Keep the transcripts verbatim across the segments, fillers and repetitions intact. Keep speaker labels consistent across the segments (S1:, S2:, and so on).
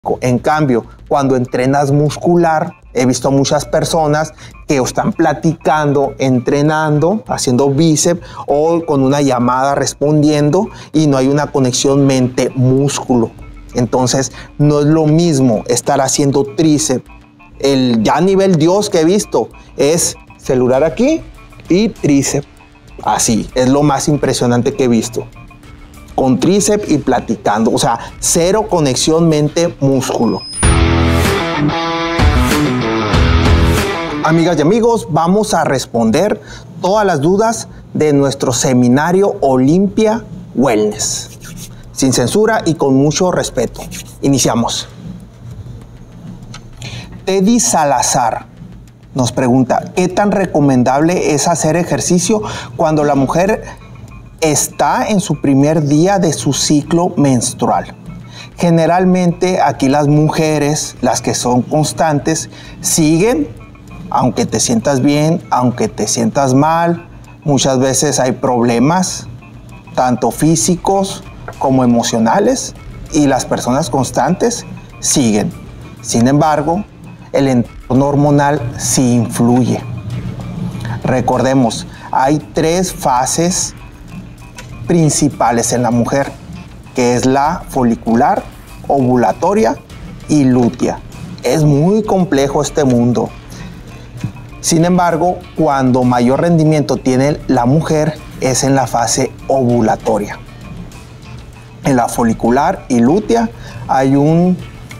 S1: En cambio, cuando entrenas muscular, he visto a muchas personas que están platicando, entrenando, haciendo bíceps o con una llamada respondiendo y no hay una conexión mente-músculo. Entonces, no es lo mismo estar haciendo tríceps. El ya nivel Dios que he visto es celular aquí y tríceps. Así, es lo más impresionante que he visto. Con tríceps y platicando, o sea, cero conexión mente-músculo. Amigas y amigos, vamos a responder todas las dudas de nuestro seminario Olympia Wellness. Sin censura y con mucho respeto. Iniciamos. Teddy Salazar nos pregunta, ¿qué tan recomendable es hacer ejercicio cuando la mujer está en su primer día de su ciclo menstrual? Generalmente aquí las mujeres, las que son constantes, siguen, aunque te sientas bien, aunque te sientas mal. Muchas veces hay problemas, tanto físicos como emocionales, y las personas constantes siguen. Sin embargo, el entorno hormonal sí influye. Recordemos, hay tres fases principales en la mujer, que es la folicular, ovulatoria y lútea. Es muy complejo este mundo. Sin embargo, cuando mayor rendimiento tiene la mujer es en la fase ovulatoria. En la folicular y lútea hay un,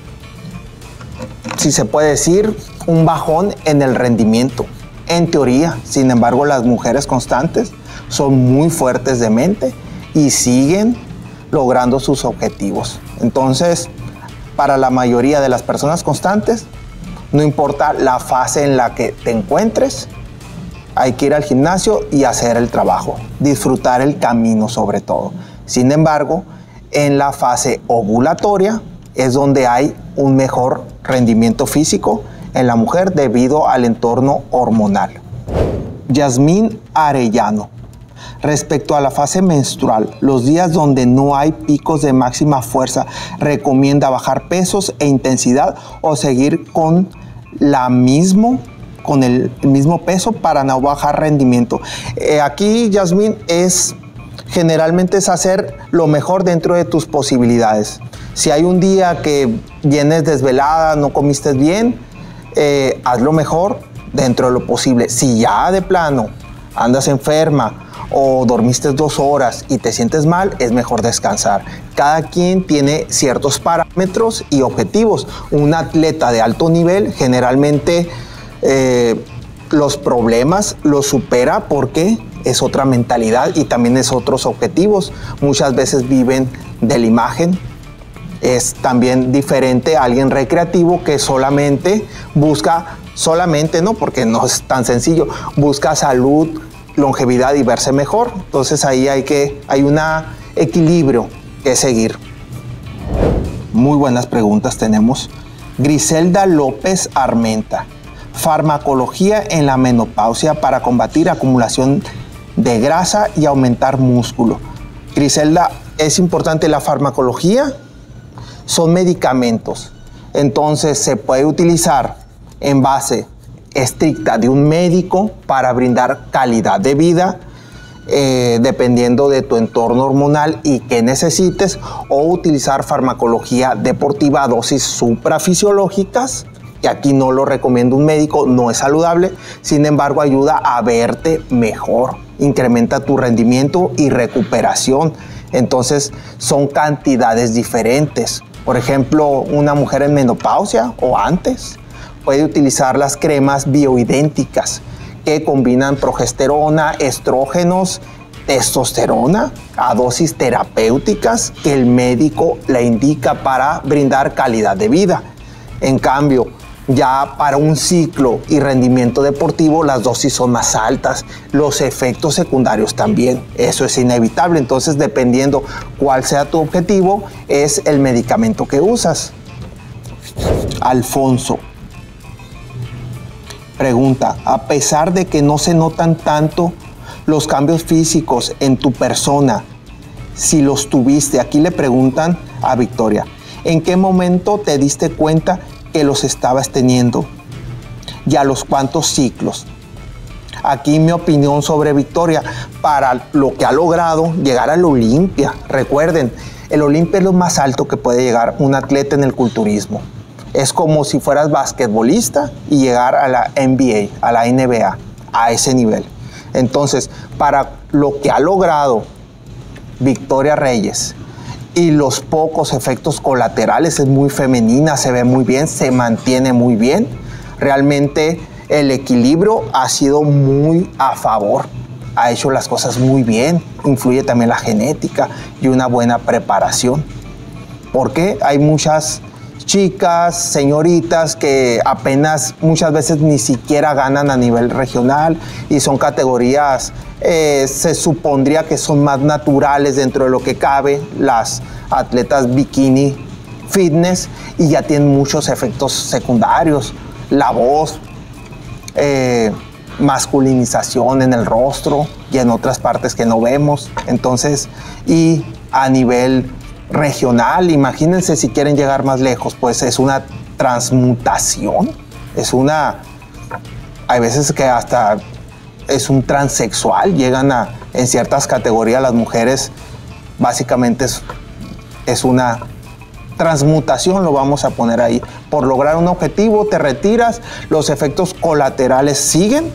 S1: si se puede decir, un bajón en el rendimiento. En teoría, sin embargo, las mujeres constantes son muy fuertes de mente y siguen logrando sus objetivos. Entonces, para la mayoría de las personas constantes, no importa la fase en la que te encuentres, hay que ir al gimnasio y hacer el trabajo, disfrutar el camino sobre todo. Sin embargo, en la fase ovulatoria es donde hay un mejor rendimiento físico en la mujer debido al entorno hormonal. Yasmín Arellano. Respecto a la fase menstrual, los días donde no hay picos de máxima fuerza, ¿recomienda bajar pesos e intensidad o seguir con la mismo, con el mismo peso para no bajar rendimiento? Eh, aquí, Yasmín, es generalmente es hacer lo mejor dentro de tus posibilidades. Si hay un día que vienes desvelada, no comiste bien, eh, haz lo mejor dentro de lo posible. Si ya de plano andas enferma o dormiste dos horas y te sientes mal, es mejor descansar. Cada quien tiene ciertos parámetros y objetivos. Un atleta de alto nivel generalmente eh, los problemas los supera porque es otra mentalidad y también es otros objetivos. Muchas veces viven de la imagen. Es también diferente a alguien recreativo que solamente busca, solamente no, porque no es tan sencillo, busca salud, longevidad y verse mejor. Entonces ahí hay que, hay un equilibrio que seguir. Muy buenas preguntas tenemos. Griselda López Armenta. Farmacología en la menopausia para combatir acumulación de grasa y aumentar músculo. Griselda, es importante la farmacología. Son medicamentos. Entonces se puede utilizar en base estricta de un médico para brindar calidad de vida, eh, dependiendo de tu entorno hormonal y qué necesites, o utilizar farmacología deportiva a dosis suprafisiológicas, que aquí no lo recomienda un médico, no es saludable, sin embargo ayuda a verte mejor, incrementa tu rendimiento y recuperación. Entonces son cantidades diferentes. Por ejemplo, una mujer en menopausia o antes puede utilizar las cremas bioidénticas que combinan progesterona, estrógenos, testosterona a dosis terapéuticas que el médico le indica para brindar calidad de vida. En cambio, ya para un ciclo y rendimiento deportivo las dosis son más altas, los efectos secundarios también, eso es inevitable. Entonces, dependiendo cuál sea tu objetivo, es el medicamento que usas. Alfonso pregunta, a pesar de que no se notan tanto los cambios físicos en tu persona, si los tuviste, aquí le preguntan a Victoria, ¿En qué momento te diste cuenta que los estabas teniendo? ¿Y a los cuántos ciclos? Aquí mi opinión sobre Victoria, para lo que ha logrado llegar al Olimpia. Recuerden, el Olimpia es lo más alto que puede llegar un atleta en el culturismo. Es como si fueras basquetbolista y llegar a la N B A, a la N B A, a ese nivel. Entonces, para lo que ha logrado Victoria Reyes y los pocos efectos colaterales, es muy femenina, se ve muy bien, se mantiene muy bien. Realmente el equilibrio ha sido muy a favor, ha hecho las cosas muy bien, influye también la genética y una buena preparación. Porque hay muchas chicas, señoritas que apenas muchas veces ni siquiera ganan a nivel regional y son categorías, eh, se supondría que son más naturales dentro de lo que cabe, las atletas bikini fitness, y ya tienen muchos efectos secundarios, la voz, Eh, masculinización en el rostro y en otras partes que no vemos. Entonces, y a nivel regional, imagínense si quieren llegar más lejos, pues es una transmutación, es una, hay veces que hasta es un transexual, llegan a, en ciertas categorías las mujeres, básicamente es, es una transmutación, lo vamos a poner ahí. Por lograr un objetivo te retiras, los efectos colaterales siguen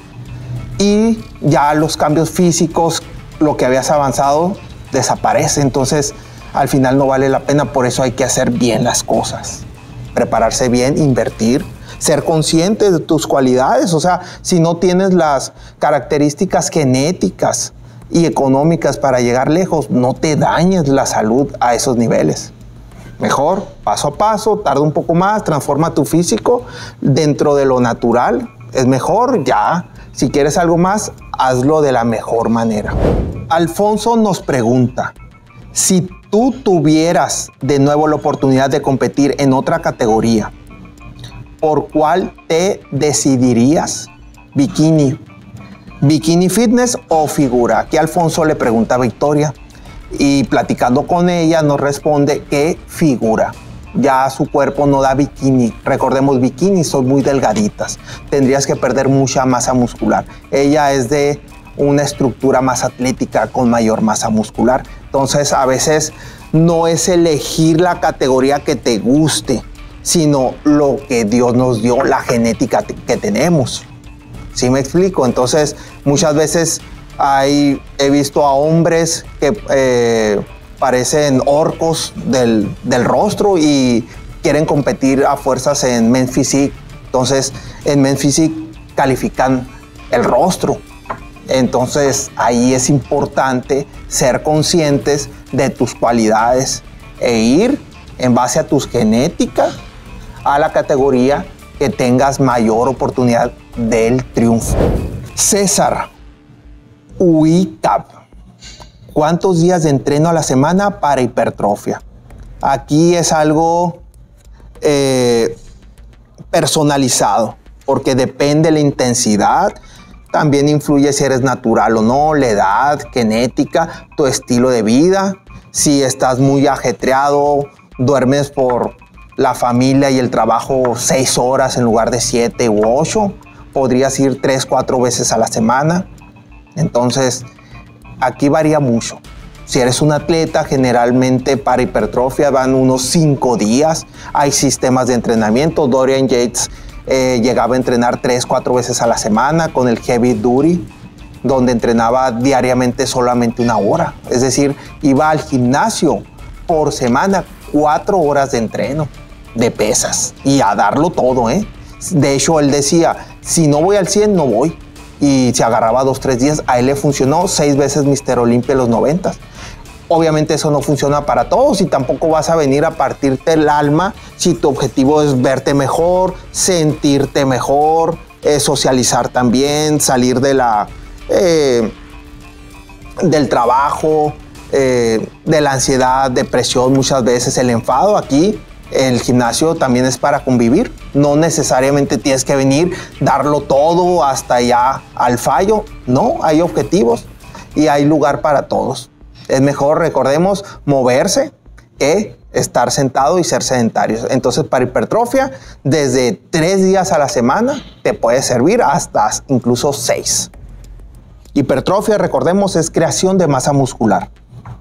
S1: y ya los cambios físicos, lo que habías avanzado, desaparece. Entonces al final no vale la pena. Por eso hay que hacer bien las cosas, prepararse bien, invertir, ser consciente de tus cualidades. O sea, si no tienes las características genéticas y económicas para llegar lejos, no te dañes la salud a esos niveles. Mejor, paso a paso, tarda un poco más, transforma tu físico dentro de lo natural. Es mejor, ya. Si quieres algo más, hazlo de la mejor manera. Alfonso nos pregunta, si tú tuvieras de nuevo la oportunidad de competir en otra categoría, ¿por cuál te decidirías? ¿Bikini, bikini fitness o figura? Aquí Alfonso le pregunta a Victoria. Y platicando con ella nos responde que figura. Ya su cuerpo no da bikini. Recordemos, bikini son muy delgaditas. Tendrías que perder mucha masa muscular. Ella es de una estructura más atlética con mayor masa muscular. Entonces a veces no es elegir la categoría que te guste, sino lo que Dios nos dio, la genética que tenemos. ¿Sí me explico? Entonces muchas veces Hay, he visto a hombres que eh, parecen orcos del, del rostro y quieren competir a fuerzas en Men Physique. Entonces, en Men Physique califican el rostro. Entonces, ahí es importante ser conscientes de tus cualidades e ir en base a tus genéticas a la categoría que tengas mayor oportunidad del triunfo. César Uitap, ¿cuántos días de entreno a la semana para hipertrofia? Aquí es algo eh, personalizado, porque depende de la intensidad, también influye si eres natural o no, la edad, genética, tu estilo de vida, si estás muy ajetreado, duermes por la familia y el trabajo seis horas en lugar de siete u ocho, podrías ir tres, cuatro veces a la semana. Entonces, aquí varía mucho. Si eres un atleta, generalmente para hipertrofia van unos cinco días. Hay sistemas de entrenamiento. Dorian Yates eh, llegaba a entrenar tres, cuatro veces a la semana con el Heavy Duty, donde entrenaba diariamente solamente una hora. Es decir, iba al gimnasio por semana, cuatro horas de entreno de pesas y a darlo todo, ¿eh? De hecho, él decía, si no voy al cien, no voy. Y se agarraba dos, tres días. A él le funcionó seis veces míster Olimpia en los noventas. Obviamente eso no funciona para todos y tampoco vas a venir a partirte el alma si tu objetivo es verte mejor, sentirte mejor, eh, socializar también, salir de la, eh, del trabajo, eh, de la ansiedad, depresión, muchas veces el enfado. Aquí el gimnasio también es para convivir. No necesariamente tienes que venir, darlo todo hasta allá al fallo. No, hay objetivos y hay lugar para todos. Es mejor, recordemos, moverse que estar sentado y ser sedentarios. Entonces, para hipertrofia, desde tres días a la semana te puede servir hasta incluso seis. Hipertrofia, recordemos, es creación de masa muscular.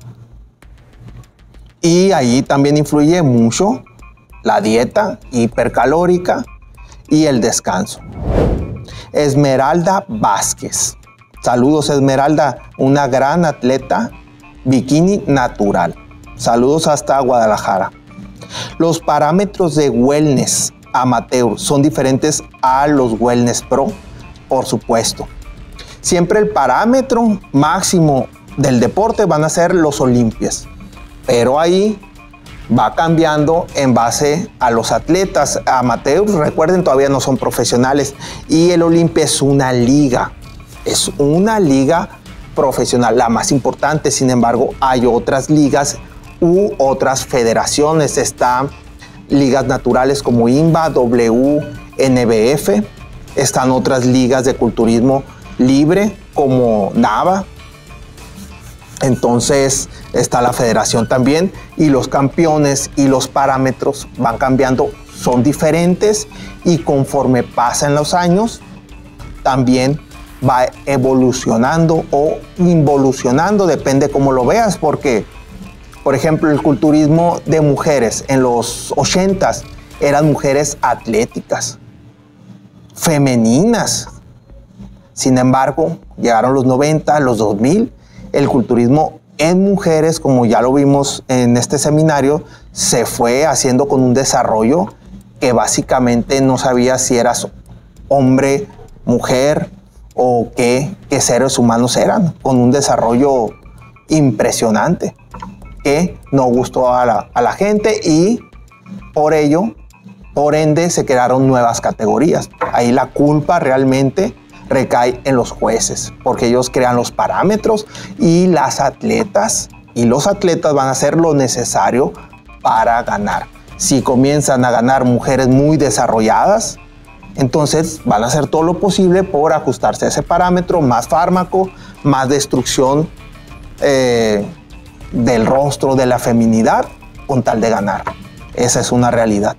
S1: Y ahí también influye mucho la dieta hipercalórica y el descanso. Esmeralda Vázquez. Saludos, Esmeralda, una gran atleta bikini natural. Saludos hasta Guadalajara. Los parámetros de wellness amateur son diferentes a los wellness pro, por supuesto. Siempre el parámetro máximo del deporte van a ser los Olympias, pero ahí va cambiando en base a los atletas amateurs. Recuerden, todavía no son profesionales, y el Olimpia es una liga, es una liga profesional, la más importante. Sin embargo, hay otras ligas u otras federaciones. Están ligas naturales como I N B A, W N B F, están otras ligas de culturismo libre como NAVA. Entonces está la federación también, y los campeones y los parámetros van cambiando, son diferentes, y conforme pasan los años también va evolucionando o involucionando, depende cómo lo veas, porque por ejemplo el culturismo de mujeres en los ochentas eran mujeres atléticas, femeninas. Sin embargo, llegaron los noventa, los dos mil, el culturismo en mujeres, como ya lo vimos en este seminario, se fue haciendo con un desarrollo que básicamente no sabía si eras hombre, mujer o qué, qué seres humanos eran, con un desarrollo impresionante que no gustó a la, a la gente, y por ello, por ende, se crearon nuevas categorías. Ahí la culpa realmente recae en los jueces, porque ellos crean los parámetros, y las atletas y los atletas van a hacer lo necesario para ganar. Si comienzan a ganar mujeres muy desarrolladas, entonces van a hacer todo lo posible por ajustarse a ese parámetro, más fármaco, más destrucción eh, del rostro, de la feminidad, con tal de ganar. Esa es una realidad.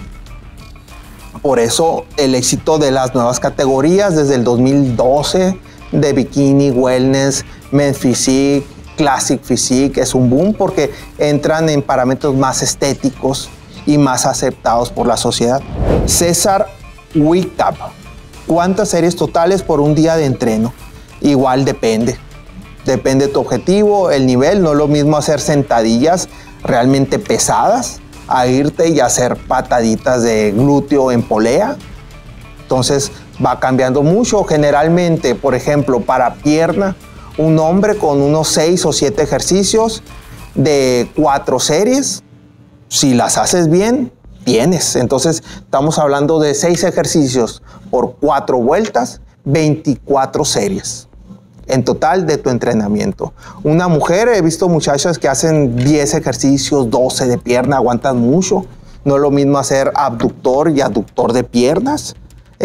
S1: Por eso el éxito de las nuevas categorías desde el dos mil doce de bikini, wellness, men physique, classic physique es un boom, porque entran en parámetros más estéticos y más aceptados por la sociedad. César Wickham. ¿Cuántas series totales por un día de entreno? Igual depende. Depende de tu objetivo, el nivel. No es lo mismo hacer sentadillas realmente pesadas a irte y hacer pataditas de glúteo en polea. Entonces va cambiando mucho. Generalmente, por ejemplo, para pierna, un hombre con unos seis o siete ejercicios de cuatro series, si las haces bien, tienes. Entonces estamos hablando de seis ejercicios por cuatro vueltas, veinticuatro series en total de tu entrenamiento. Una mujer, he visto muchachas que hacen diez ejercicios, doce de pierna, aguantan mucho. No es lo mismo hacer abductor y aductor de piernas,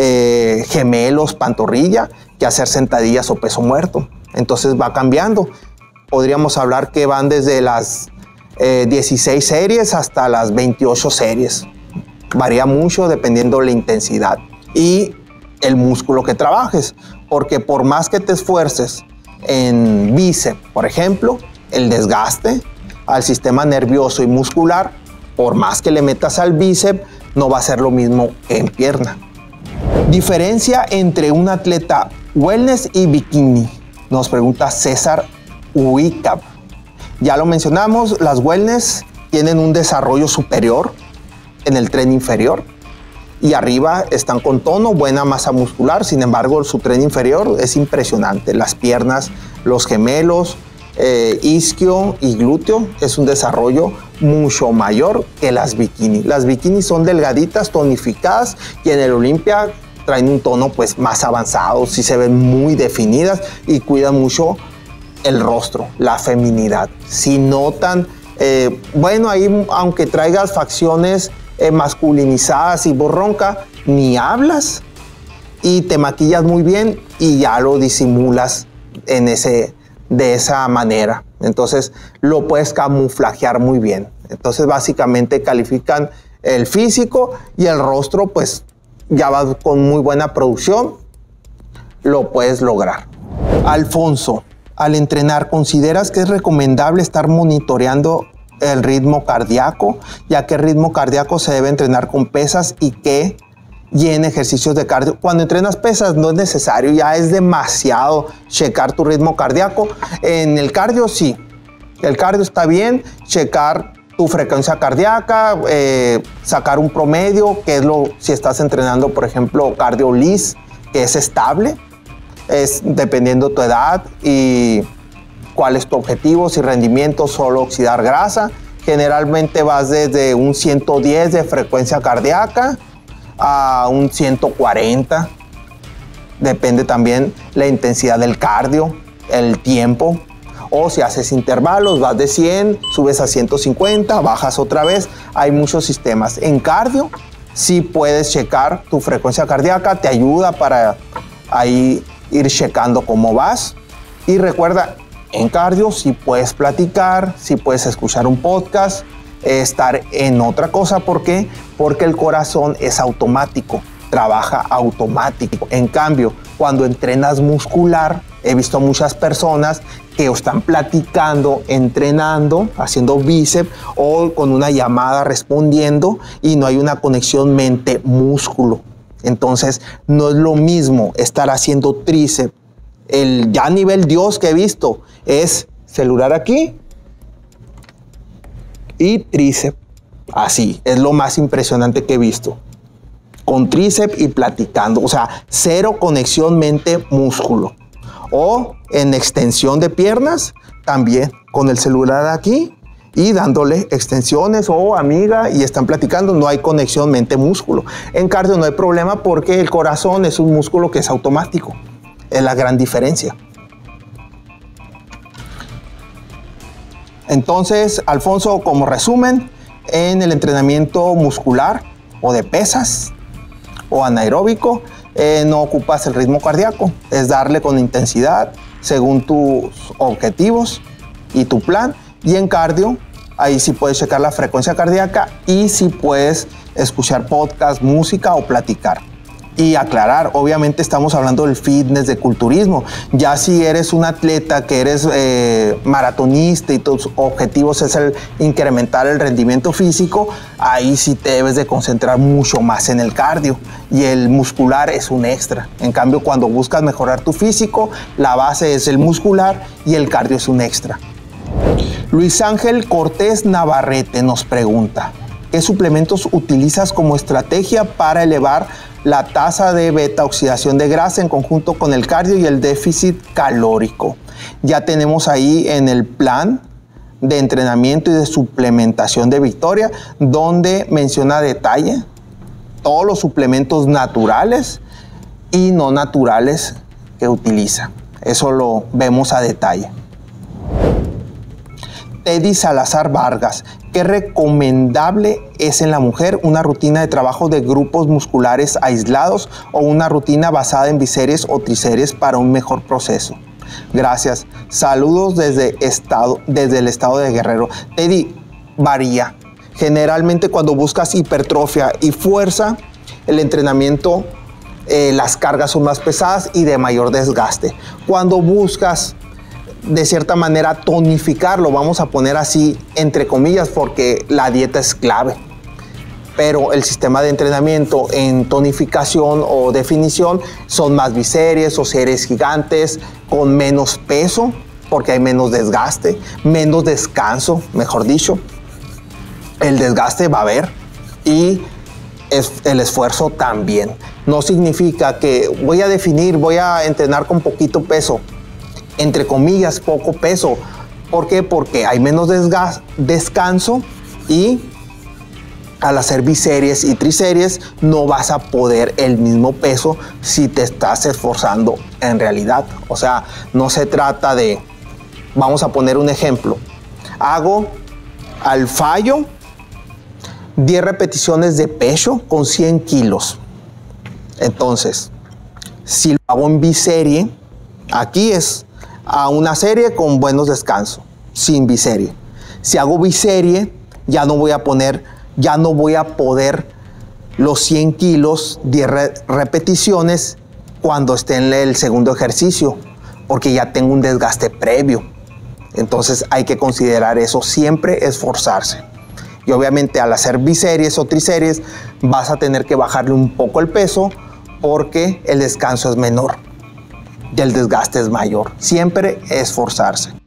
S1: eh, gemelos, pantorrilla, que hacer sentadillas o peso muerto. Entonces va cambiando. Podríamos hablar que van desde las eh, dieciséis series hasta las veintiocho series. Varía mucho dependiendo de la intensidad y el músculo que trabajes, porque por más que te esfuerces en bíceps, por ejemplo, el desgaste al sistema nervioso y muscular, por más que le metas al bíceps, no va a ser lo mismo que en pierna. Diferencia entre un atleta wellness y bikini, nos pregunta César Wickham. Ya lo mencionamos, las wellness tienen un desarrollo superior en el tren inferior, y arriba están con tono, buena masa muscular. Sin embargo, su tren inferior es impresionante. Las piernas, los gemelos, eh, isquio y glúteo es un desarrollo mucho mayor que las bikini. Las bikini son delgaditas, tonificadas, y en el Olimpia traen un tono pues más avanzado, sí se ven muy definidas y cuidan mucho el rostro, la feminidad. Si notan, eh, bueno, ahí aunque traigas facciones Eh, masculinizadas y borronca, ni hablas y te maquillas muy bien y ya lo disimulas en ese, de esa manera. Entonces lo puedes camuflajear muy bien. Entonces básicamente califican el físico y el rostro, pues ya va con muy buena producción, lo puedes lograr. Alfonso, al entrenar, ¿consideras que es recomendable estar monitoreando el ritmo cardíaco, ya que el ritmo cardíaco se debe entrenar con pesas y que y en ejercicios de cardio? Cuando entrenas pesas no es necesario, ya es demasiado checar tu ritmo cardíaco. En el cardio sí, el cardio está bien, checar tu frecuencia cardíaca, eh, sacar un promedio, que es lo, si estás entrenando, por ejemplo, cardio L I S, que es estable, es dependiendo tu edad y cuál es tu objetivo, si rendimiento, solo oxidar grasa. Generalmente vas desde un ciento diez de frecuencia cardíaca a un ciento cuarenta. Depende también la intensidad del cardio, el tiempo. O si haces intervalos, vas de cien, subes a ciento cincuenta, bajas otra vez. Hay muchos sistemas. En cardio sí puedes checar tu frecuencia cardíaca, te ayuda para ahí ir checando cómo vas. Y recuerda, en cardio sí puedes platicar, sí puedes escuchar un podcast, estar en otra cosa. ¿Por qué? Porque el corazón es automático, trabaja automático. En cambio, cuando entrenas muscular, he visto muchas personas que están platicando, entrenando, haciendo bíceps o con una llamada respondiendo y no hay una conexión mente-músculo. Entonces, no es lo mismo estar haciendo tríceps. El ya nivel Dios que he visto es celular aquí y tríceps. Así, es lo más impresionante que he visto. Con tríceps y platicando. O sea, cero conexión mente-músculo. O en extensión de piernas, también con el celular aquí y dándole extensiones o amiga y están platicando, no hay conexión mente-músculo. En cardio no hay problema porque el corazón es un músculo que es automático. Es la gran diferencia. Entonces, Alfonso, como resumen, en el entrenamiento muscular o de pesas o anaeróbico, eh, no ocupas el ritmo cardíaco, es darle con intensidad según tus objetivos y tu plan. Y en cardio, ahí sí puedes checar la frecuencia cardíaca y sí puedes escuchar podcast, música o platicar. Y aclarar, obviamente estamos hablando del fitness, de culturismo. Ya si eres un atleta que eres eh, maratonista y tus objetivos es el incrementar el rendimiento físico, ahí sí te debes de concentrar mucho más en el cardio y el muscular es un extra. En cambio, cuando buscas mejorar tu físico, la base es el muscular y el cardio es un extra. Luis Ángel Cortés Navarrete nos pregunta, ¿qué suplementos utilizas como estrategia para elevar la tasa de beta oxidación de grasa en conjunto con el cardio y el déficit calórico? Ya tenemos ahí en el plan de entrenamiento y de suplementación de Victoria, donde menciona a detalle todos los suplementos naturales y no naturales que utiliza. Eso lo vemos a detalle. Teddy Salazar Vargas, ¿qué recomendable es en la mujer una rutina de trabajo de grupos musculares aislados o una rutina basada en biseries o triseries para un mejor proceso? Gracias. Saludos desde, estado, desde el estado de Guerrero. Teddy, varía. Generalmente cuando buscas hipertrofia y fuerza, el entrenamiento, eh, las cargas son más pesadas y de mayor desgaste. Cuando buscas de cierta manera tonificarlo, vamos a poner así entre comillas porque la dieta es clave, pero el sistema de entrenamiento en tonificación o definición son más biseries o series gigantes con menos peso porque hay menos desgaste, menos descanso, mejor dicho. El desgaste va a haber y es, el esfuerzo también. No significa que voy a definir, voy a entrenar con poquito peso, entre comillas, poco peso. ¿Por qué? Porque hay menos desgas- descanso y al hacer biseries y triseries no vas a poder el mismo peso si te estás esforzando en realidad. O sea, no se trata de, vamos a poner un ejemplo, hago al fallo diez repeticiones de pecho con cien kilos. Entonces, si lo hago en biserie, aquí es a una serie con buenos descansos, sin biserie. Si hago biserie, ya no voy a poner, ya no voy a poder los cien kilos, diez repeticiones cuando esté en el segundo ejercicio, porque ya tengo un desgaste previo. Entonces hay que considerar eso, siempre esforzarse. Y obviamente al hacer biseries o triseries vas a tener que bajarle un poco el peso porque el descanso es menor y el desgaste es mayor. Siempre esforzarse.